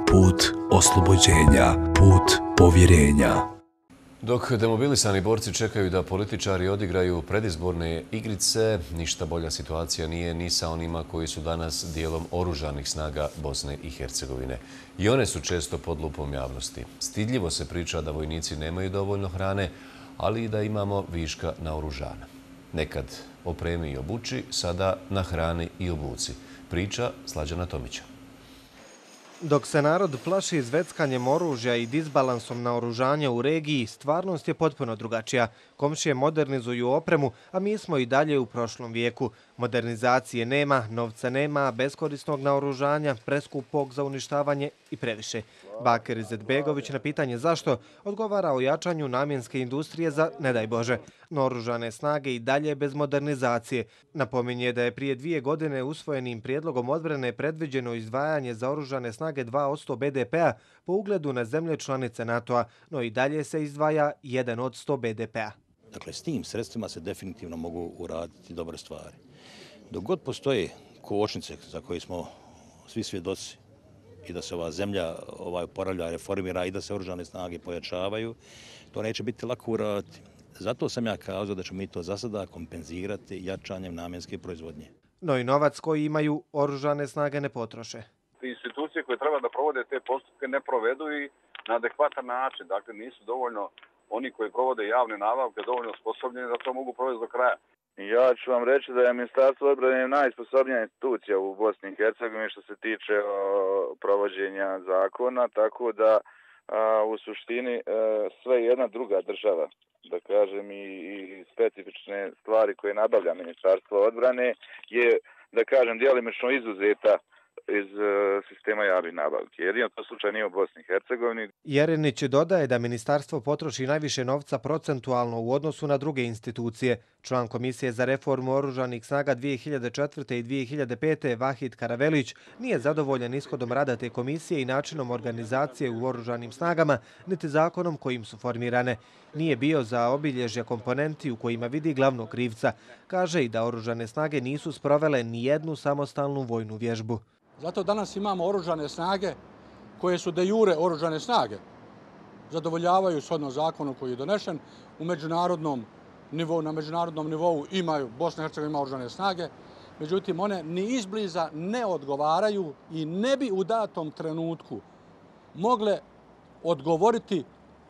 put oslobođenja, put povjerenja. Dok demobilisani borci čekaju da političari odigraju predizborne igrice, ništa bolja situacija nije ni sa onima koji su danas dijelom oružanih snaga Bosne i Hercegovine. I one su često pod lupom javnosti. Stidljivo se priča da vojnici nemaju dovoljno hrane, ali i da imamo viška naoružanja. Nekad opremi i obuči, sada na hrani i obuci. Priča Slađana Tomića. Dok se narod plaši zveckanjem oružja i disbalansom naoružanja u regiji, stvarnost je potpuno drugačija. Komšije modernizuju opremu, a mi smo i dalje u prošlom vijeku. Modernizacije nema, novca nema, beskorisnog naoružanja, preskupog za uništavanje i previše. Bakir Izetbegović na pitanje zašto odgovara o jačanju namjenske industrije za, ne daj Bože, no oružane snage i dalje bez modernizacije. Napominje da je prije 2 godine usvojenim prijedlogom odbrane predviđeno izdvajanje za oružane snage 2% BDP-a po ugledu na zemlje članice NATO-a, no i dalje se izdvaja 1% BDP-a. Dakle, s tim sredstvima se definitivno mogu uraditi dobre stvari. Dok god postoje kočnice za koje smo svi svjedoci i da se ova zemlja oporavlja, reformira i da se oružane snage pojačavaju, to neće biti lako uraditi. Zato sam ja kazao da ćemo mi to za sada kompenzirati jačanjem namjenske proizvodnje. No i novac koji imaju oružane snage ne potroše. Institucije koje treba da provode te postupke ne provedu i na adekvatan način. Dakle, nisu dovoljno oni koji provode javne nabavke dovoljno osposobljeni da to mogu provesti do kraja. Ja ću vam reći da je Ministarstvo odbrane najsposobnija institucija u Bosni i Hercegovini što se tiče provođenja zakona, tako da u suštini sve jedna druga država, da kažem i specifične stvari koje nabavlja Ministarstvo odbrane je, da kažem, djelimično izuzeta iz sistema javnih nabavki. Jedino to slučaj nije u Bosni i Hercegovini. Jerinić dodaje da ministarstvo potroši najviše novca procentualno u odnosu na druge institucije. Član Komisije za reformu oružanih snaga 2004. i 2005. Vahid Karavelić nije zadovoljan ishodom rada te komisije i načinom organizacije u oružanim snagama, niti zakonom kojim su formirane. Nije bio za obilježja komponenti u kojima vidi glavnog krivca. Kaže i da oružane snage nisu sprovele ni jednu samostalnu vojnu vježbu. Zato danas imamo oružane snage koje su de jure oružane snage. Zadovoljavaju shodno zakonu koji je donešen. Na međunarodnom nivou imaju, Bosna i Hercegovina ima oružane snage, međutim one ni izbliza ne odgovaraju i ne bi u datom trenutku mogle odgovoriti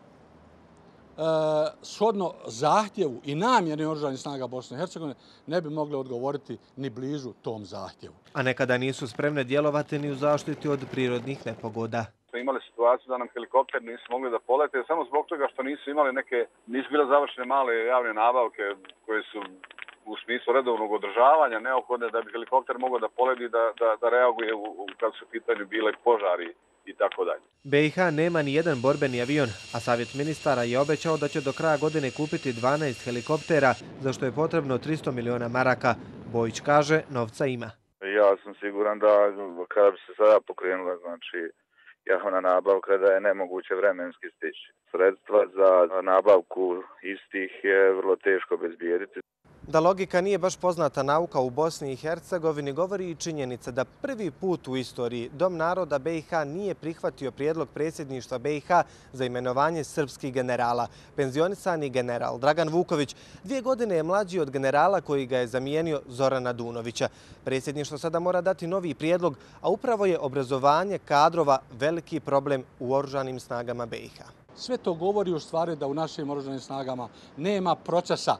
shodno zahtjevu i namjeni oružanih snaga Bosne i Hercegovine, ne bi mogle odgovoriti ni blizu tom zahtjevu. A nekada nisu spremne djelovati ni u zaštiti od prirodnih nepogoda. Imali situaciju da nam helikopter nisu mogli da polete samo zbog toga što nisu bile završene male javne nabavke koje su u smislu redovnog održavanja neophodne da bi helikopter mogao da poleti da reaguje kad su u pitanju bile požari i tako dalje. BiH nema ni jedan borbeni avion, a Savjet ministara je obećao da će do kraja godine kupiti 12 helikoptera, za što je potrebno 300 miliona maraka. Bojić kaže, novca ima. Ja sam siguran da kada bi se sada pokrenula, znači javna nabavka, da je nemoguće vremenski stići. Sredstva za nabavku istih je vrlo teško obezbijediti. Da logika nije baš poznata nauka u Bosni i Hercegovini govori i činjenica da prvi put u istoriji Dom naroda BiH nije prihvatio prijedlog predsjedništva BiH za imenovanje srpskih generala. Penzionisani general Dragan Vuković 2 godine je mlađi od generala koji ga je zamijenio Zorana Dunovića. Predsjedništvo sada mora dati novi prijedlog, a upravo je obrazovanje kadrova veliki problem u oružanim snagama BiH. Sve to govori u stvari da u našim oružanim snagama nema procesa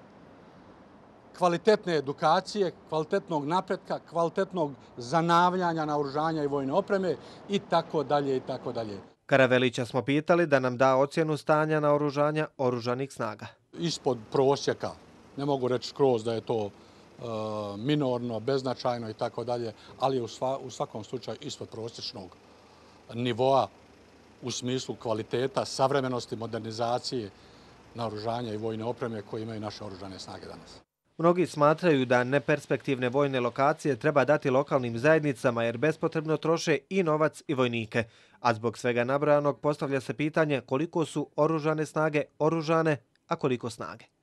kvalitetne edukacije, kvalitetnog napretka, kvalitetnog zanavljanja naoružanja i vojne opreme i tako dalje i tako dalje. Karavelića smo pitali da nam da ocjenu stanja naoružanja oružanih snaga. Ispod prosjeka, ne mogu reći skroz da je to minorno, beznačajno i tako dalje, ali je u svakom slučaju ispod prosječnog nivoa u smislu kvaliteta, savremenosti, modernizacije naoružanja i vojne opreme koje imaju naše oružane snage danas. Mnogi smatraju da neperspektivne vojne lokacije treba dati lokalnim zajednicama jer bespotrebno troše i novac i vojnike. A zbog svega nabrojanog postavlja se pitanje koliko su oružane snage oružane, a koliko snage.